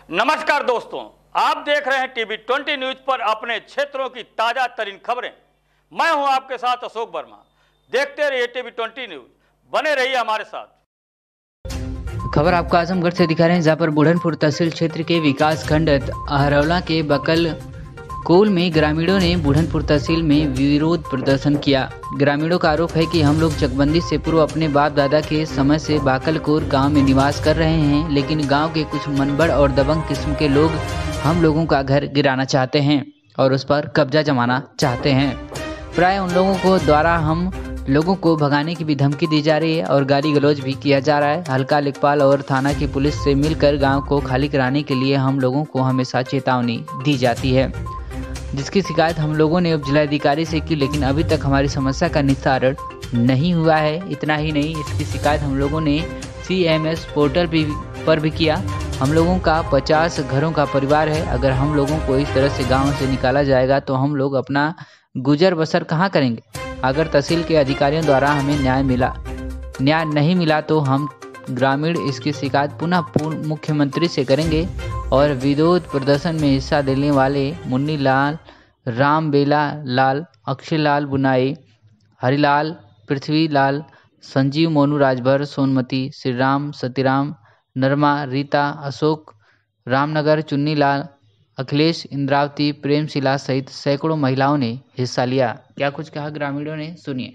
नमस्कार दोस्तों, आप देख रहे हैं टीवी 20 न्यूज पर अपने क्षेत्रों की ताजा तरीन खबरें। मैं हूं आपके साथ अशोक वर्मा। देखते रहिए टीवी 20 न्यूज, बने रहिए हमारे साथ। खबर आपको आजमगढ़ से दिखा रहे हैं, जहां पर बुढ़नपुर तहसील क्षेत्र के विकास खंड अहरौला के बकल कोल में ग्रामीणों ने बुढ़नपुर तहसील में विरोध प्रदर्शन किया। ग्रामीणों का आरोप है कि हम लोग चकबंदी से पूर्व अपने बाप दादा के समय से बाकलकोर गांव में निवास कर रहे हैं, लेकिन गांव के कुछ मनबड़ और दबंग किस्म के लोग हम लोगों का घर गिराना चाहते हैं और उस पर कब्जा जमाना चाहते हैं। प्राय उन लोगों को द्वारा हम लोगों को भगाने की भी धमकी दी जा रही है और गाली गलौज भी किया जा रहा है। हल्का लेखपाल और थाना की पुलिस से मिलकर गांव को खाली कराने के लिए हम लोगों को हमेशा चेतावनी दी जाती है, जिसकी शिकायत हम लोगों ने उप जिलाधिकारी से की, लेकिन अभी तक हमारी समस्या का निस्तारण नहीं हुआ है। इतना ही नहीं, इसकी शिकायत हम लोगों ने CMS पोर्टल पर भी किया। हम लोगों का 50 घरों का परिवार है। अगर हम लोगों को इस तरह से गांव से निकाला जाएगा तो हम लोग अपना गुजर बसर कहाँ करेंगे। अगर तहसील के अधिकारियों द्वारा हमें न्याय नहीं मिला तो हम ग्रामीण इसकी शिकायत पुनः मुख्यमंत्री से करेंगे और विरोध प्रदर्शन में हिस्सा लेने वाले मुन्नी लाल, रामबेला लाल, अक्षय लाल बुनाई, हरिलाल, पृथ्वी लाल, संजीव, मोनू राजभर, सोनमती, श्री राम, सतीराम, नरमा, रीता, अशोक, रामनगर, चुन्नी लाल, अखिलेश, इंद्रावती, प्रेमशिला सहित सैकड़ों महिलाओं ने हिस्सा लिया। क्या कुछ कहा ग्रामीणों ने, सुनिए।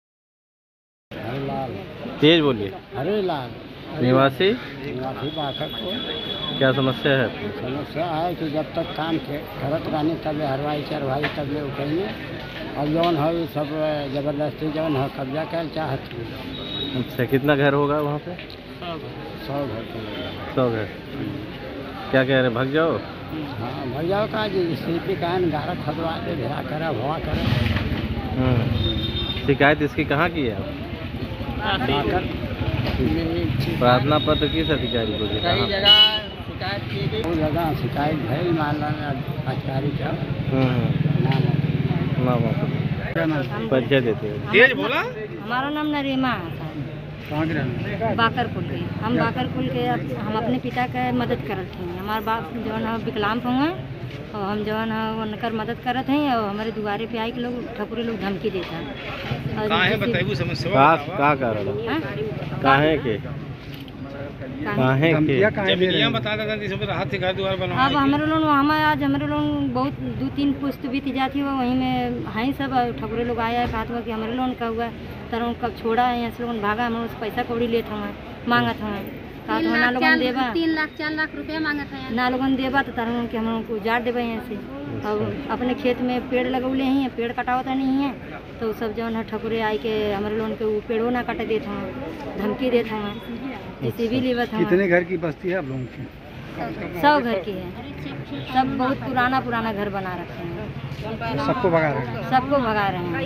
तेज बोलिए। हरिलाल निवासी बाकलकोर। क्या समस्या है? समस्या है कि जब तक काम करत रहनी तब हरवाई चरवाई तब ले उठेंगे और जौन है ये सब जबरदस्ती जौन है कब्जा कर चाहती है। अच्छा, कितना घर होगा वहाँ पे? 100 घर। 100 घर। क्या कह रहे, भाग जाओ? हाँ, भाग जाओ का जी, सीपी का गारा खदवा दे, घेरा करा, भवा करा। शिकायत इसकी कहाँ की है? प्रार्थना पत्र किस अधिकारी को दिया? कई जगह शिकायत की गई, वो जगह शिकायत भैल मान अधिकारी का नाम परिचय देते हैं। तेज बोला। हमारा नाम नरीमा है, बाकरपुल के। हम बाकरपुल के हम अपने पिता के मदद करते हैं। हमारे बाप जो है विकलांग हुए और हम जो है उनकर मदद करते हैं और हमारे दुआरे पे आई के लोग ठकुरी लोग धमकी देता है। अब हमारे लोग आज हमारे लोग बहुत 2-3 पुस्त बीत जाती है, वहीं में हाई सब ठकुरे लोग आया कहा था कि हमारे लोन का हुआ तरह कब छोड़ा है, यहाँ से लोग भागा, हम उस पैसा कौड़ी लेते हुए मांगत हुए कहा तो ना लोगन देवा 3-4 लाख रुपया मांगत है, ना लोगन देवा तो तरह कि हम लोग को उजाड़ देवे यहाँ से। और अपने खेत में पेड़ लगौले हैं, पेड़ कटावता नहीं है तो सब जो है ठकुरे आई के हमारे लोन के पेड़ों ना काट देते हैं, धमकी देते हैं, जैसे भी लेवत हैं। कितने घर की बस्ती है आप लोगों की? 100 घर की है। सब बहुत पुराना घर बना रखे हैं। सबको भगा रहे हैं? सबको भगा रहे हैं।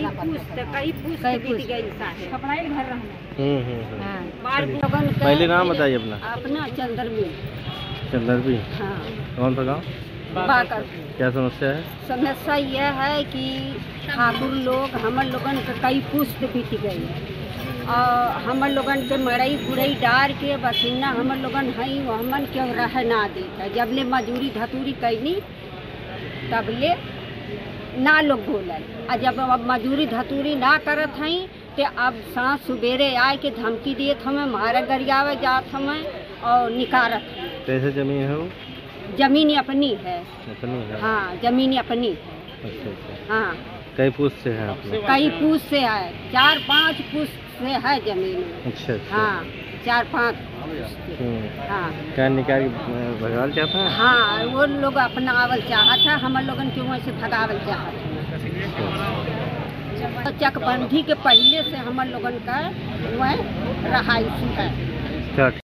पहले नाम बताइए अपना। अपना चंद्रवी। चंद्रवी। हाँ। कौन सा गाँव? बाकर। क्या समस्या है? समस्या यह है कि ठाकुर लोग हमर लोगन के कई पुस्त बीत गई और हमर लोगन के मड़ई गुड़ई डार के बसिन्ना हमर लोगन हई हमन क्यों रह ना देता। जब ले मजूरी धतूरी कैनी तब ले ना लोग बोलल, और जब अब मजूरी धतूरी ना करत हई तो अब सांझ सुबेरे आए के धमकी दिए हमें, मारे गरियावे जात हमें और निकारत। कैसे जमीन है वो? जमीन अपनी है। अपनी है? हाँ, जमीन अपनी। अच्छा। हाँ। कई पुस्त से है आपने? कई पुस्त से है, 4-5 पुस्त से है जमीन। अच्छा। हाँ, 4-5। हाँ। क्या निकाल भगावल चाहता है? हाँ, वो लोग अपना आवल चाहता है, हम लोगन के वहाँ से भगावल चाहता है। चकबंदी के पहले से हम लोगन का वह रहायशी है।